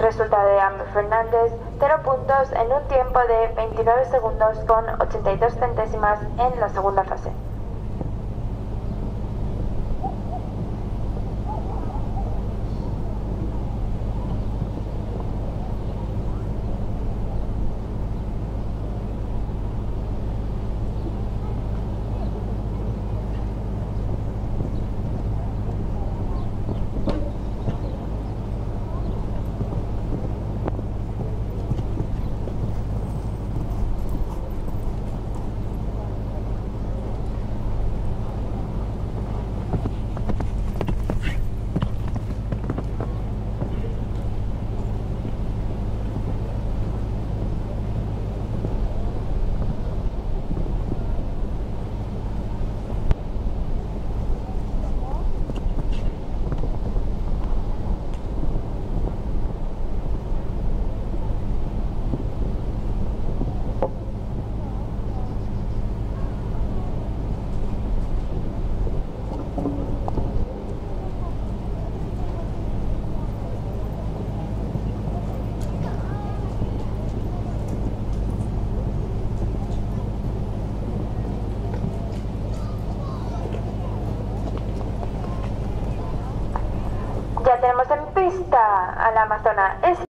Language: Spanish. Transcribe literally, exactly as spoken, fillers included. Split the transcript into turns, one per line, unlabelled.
Resultado de Amber Fernández, cero puntos en un tiempo de veintinueve segundos con ochenta y dos centésimas en la segunda fase. Ya tenemos en pista a la amazona.